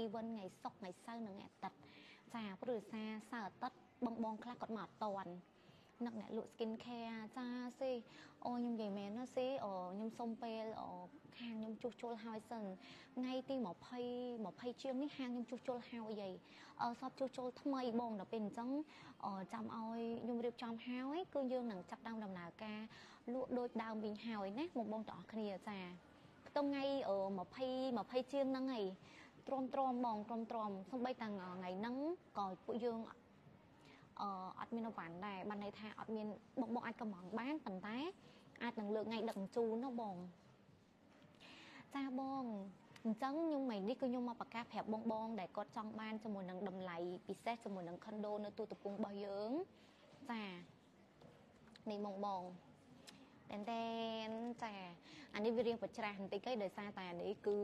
event ថ្ងៃសុក្រថ្ងៃសៅរ៍និងថ្ងៃអាទិត្យចាព្រោះសារសៅរ៍អាទិត្យបងខ្លះគាត់មកអត់តន់នឹកអ្នកលក់ skin care ចាស៊ីអូខ្ញុំនិយាយមែនណាស៊ីអូខ្ញុំសុំពេលខាងខ្ញុំជួសជុលហើយសិនថ្ងៃទី20ជាងនេះហាងខ្ញុំជួសជុលហើយសពជួសជុលថ្មីបងដល់ពេលអញ្ចឹងចាំឲ្យខ្ញុំរៀបចំហើយគឺយើងនឹងចាប់ដើមដំណើរការលក់ដូចដើមវិញហើយណាបងទាំងអស់គ្នាចាខ្ទង់ថ្ងៃ20ជាងហ្នឹងហើយទ្រាំបងទ្រាំសំបីតាំងថ្ងៃហ្នឹងក៏ពួកយើងអត់មានអវ៉ាន់ដែរបានន័យថាអត់មានបងអាចកំងបានប៉ុន្តែអាចនឹងលើកថ្ងៃដឹកជញ្ជូនណាបងចាបងអញ្ចឹងខ្ញុំថ្ងៃនេះគឺខ្ញុំមកប្រកាសប្រាប់បងដែលគាត់ចង់បានជាមួយនឹងតម្លៃពិសេសជាមួយនឹង condo នៅទូទំពង់របស់យើងចានេះបងតែចាអានេះវារៀងបច្ច្រាស់បន្តិចទៅដោយសារតែអានេះគឺ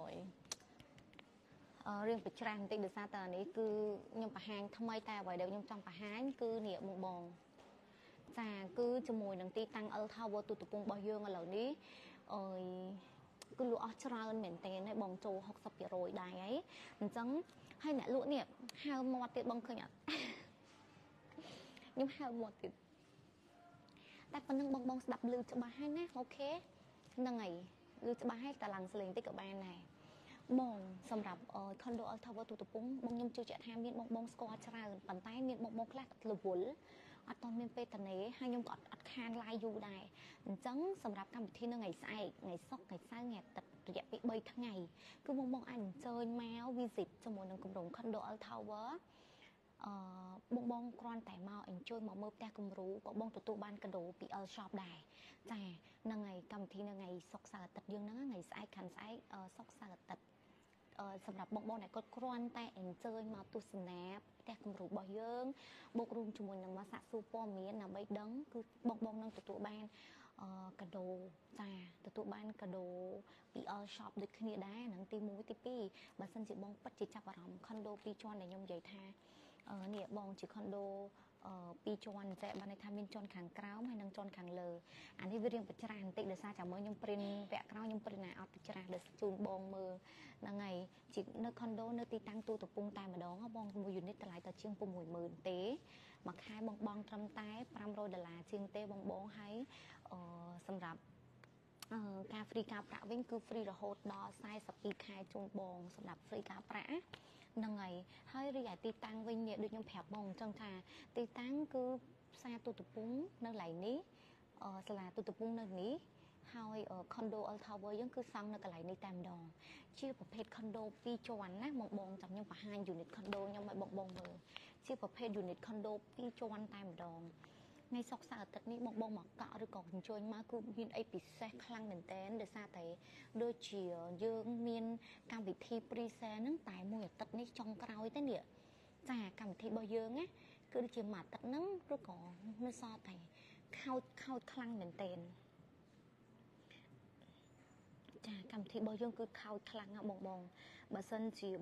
រឿងបច្ច្រាស់បន្តិចដោយសារតែអានេះគឺខ្ញុំបង្ហាញថ្មីតែអ្វីដែលខ្ញុំចង់បង្ហាញគឺនេះបងចាគឺជាមួយនឹងទីតាំង L Tower ទូទំពង់របស់យើងឥឡូវនេះគឺលក់អស់ច្រើនមែនតើបងចូល 60% ដែរហើយអញ្ចឹងហើយអ្នកលក់នេះហៅមាត់ទៀតបងឃើញអត់ខ្ញុំហៅមាត់ទៀតតែប៉ុណ្្នឹងបងស្ដាប់ឮច្បាស់ហើយណាអូខេហ្នឹងហើយឮច្បាស់ហើយតឡើងសលេងតិចក៏បានដែរបងសម្រាប់ condo L Tower ទូទំពង់បងខ្ញុំជឿជាក់ថាមានបងស្គាល់ច្រើនប៉ុន្តែមានបងខ្លះរវល់អត់ទាន់មានពេលតនេហើយខ្ញុំក៏អត់ខានឡាយយូរដែរអញ្ចឹងសម្រាប់កម្មវិធីនៅថ្ងៃស្អែកថ្ងៃសុក្រថ្ងៃសៅរ៍ថ្ងៃអាទិត្យរយៈពេល3ថ្ងៃគឺបងអាចអញ្ជើញមក visit ជាមួយនឹងគម្រោង condo L Tower បងគ្រាន់តែមក enjoy មកមើលផ្ទះគំរូក៏បងទទួលបានកាដូពី L Shop ដែរចាហ្នឹងហើយកម្មវិធីនៅថ្ងៃសុក្រសៅរ៍អាទិត្យយើងហ្នឹងថ្ងៃស្អែកខាន់ស្អែកសុក្រសៅរ៍អាទិត្យសម្រាប់បងដែលគាត់គ្រាន់តែអញ្ជើញមកទស្សនាផ្ទះគំរូរបស់យើងបូករួមជាមួយនឹងមកសាកសួរព័ត៌មានដើម្បីដឹងគឺបងនឹងទទួលបានកាដូចាទទួលបានកាដូពី L Shop ដូចគ្នាដែរហ្នឹងទី1ទី2បើសិនជាបងពិតជាចាប់អារម្មណ៍ condo 2ជាន់ដែលខ្ញុំនិយាយថានេះបងជា condo 2ជាន់ចេះបានន័យថាមានជាន់ខាងក្រោមហើយនិងជាន់ខាងលើអានេះវារៀងបច្ច្រាស់បន្តិចដោយសារចាំមើលខ្ញុំព្រិនវគ្គក្រោយខ្ញុំព្រិនណាអត់បច្ច្រាស់ដល់ជូនបងមើលហ្នឹងហើយជានៅ condo នៅទីតាំងទូទំពង់តែម្ដងបងមួយ unit តម្លៃទៅជាង 60000 ទេមួយខែបងត្រឹមតែ$500ជាងទេបងហើយសម្រាប់ការ free ការប្រាក់វិញគឺ free រហូតដល់42ខែជូនបងសម្រាប់ free ការប្រាក់ហ្នឹងហើយរីឯទីតាំងវិញនេះដូចខ្ញុំប្រាប់បងអញ្ចឹងថាទីតាំងគឺផ្សារទូទំពង់នៅកន្លែងនេះសាលាទូទំពង់នៅនេះហើយ condo L Tower យើងគឺសង់នៅកន្លែងនេះតែម្ដងជាប្រភេទ condo 2ជាន់ណាបងចាំខ្ញុំបង្ហាញ unit condo ខ្ញុំឲ្យបងមើលជាប្រភេទ unit condo 2ជាន់តែម្ដងថ្ងៃសុក្រសៅរ៍អាទិត្យនេះបងមកកក់ឬក៏អញ្ជើញមកគឺមានអីពិសេសខ្លាំងមែនតើដោយសារតែដូចជាយើងមានកម្មវិធី pre-sale ហ្នឹងតែមួយអាទិត្យនេះចុងក្រោយទេនេះចាកម្មវិធីរបស់យើងណាគឺដូចជាមួយអាទិត្យហ្នឹងឬក៏នៅសល់តែខោចខ្លាំងមែនតើចាកម្មវិធីរបស់យើងគឺខោចខ្លាំងណាបងបើសិនជា